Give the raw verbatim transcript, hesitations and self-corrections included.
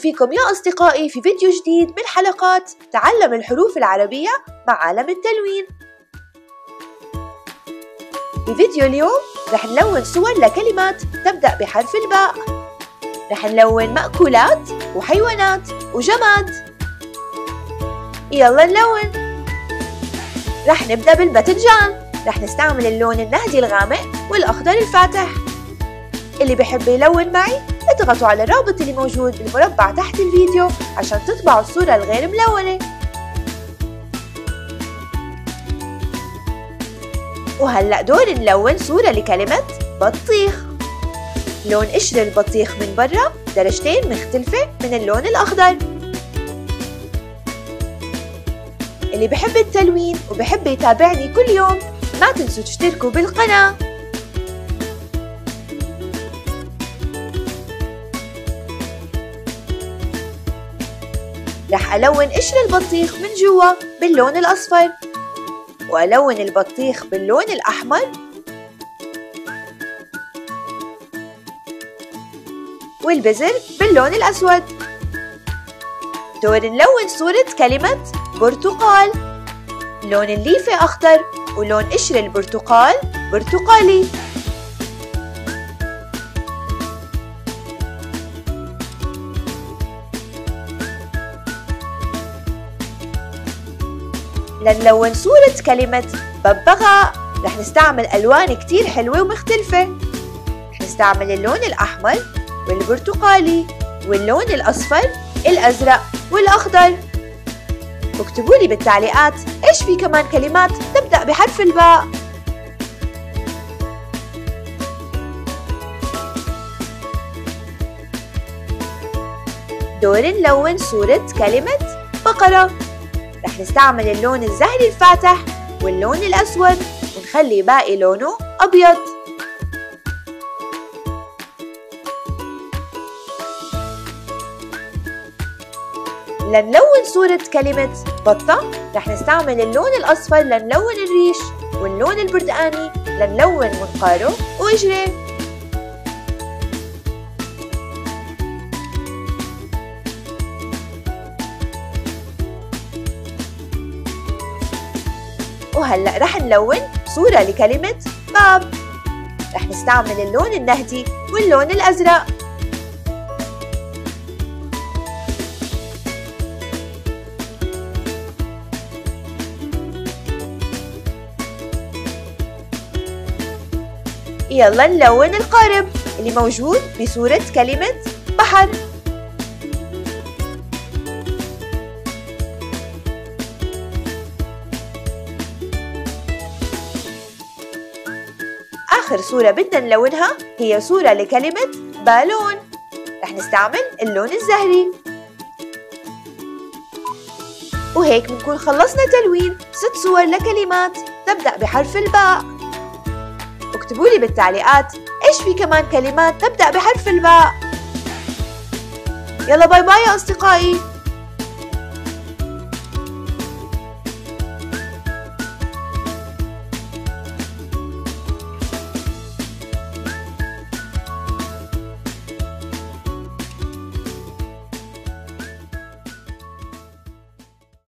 فيكم يا أصدقائي في فيديو جديد من حلقات تعلم الحروف العربية مع عالم التلوين. في فيديو اليوم رح نلون صور لكلمات تبدأ بحرف الباء. رح نلون مأكولات وحيوانات وجماد. يلا نلون. رح نبدأ بالباذنجان. رح نستعمل اللون النهدي الغامق والأخضر الفاتح. اللي بحب يلون معي اضغطوا على الرابط اللي موجود بالمربع تحت الفيديو عشان تطبعوا الصورة الغير ملونة. وهلأ دور نلون صورة لكلمة بطيخ. لون قشر البطيخ من برا درجتين مختلفة من اللون الأخضر. اللي بحب التلوين وبحب يتابعني كل يوم ما تنسوا تشتركوا بالقناة. رح ألون قشر البطيخ من جوا باللون الأصفر، وألون البطيخ باللون الأحمر، والبذر باللون الأسود. دور نلون صورة كلمة برتقال. لون الليفة أخضر ولون قشر البرتقال برتقالي. لنلون صورة كلمة ببغاء رح نستعمل ألوان كتير حلوة ومختلفة. رح نستعمل اللون الأحمر والبرتقالي واللون الأصفر الأزرق والأخضر. واكتبوا لي بالتعليقات إيش في كمان كلمات تبدأ بحرف الباء. دور نلون صورة كلمة بقرة. رح نستعمل اللون الزهري الفاتح واللون الأسود ونخلي باقي لونه أبيض. لنلون صورة كلمة بطة رح نستعمل اللون الأصفر لنلون الريش واللون البرتقاني لنلون منقاره وإجريه. وهلأ رح نلون صورة لكلمة باب. رح نستعمل اللون النهدي واللون الأزرق. يلا نلون القارب اللي موجود بصورة كلمة بحر. آخر صورة بدنا نلونها هي صورة لكلمة بالون. رح نستعمل اللون الزهري. وهيك بنكون خلصنا تلوين ست صور لكلمات تبدأ بحرف الباء. اكتبوا لي بالتعليقات ايش في كمان كلمات تبدأ بحرف الباء. يلا باي باي يا أصدقائي.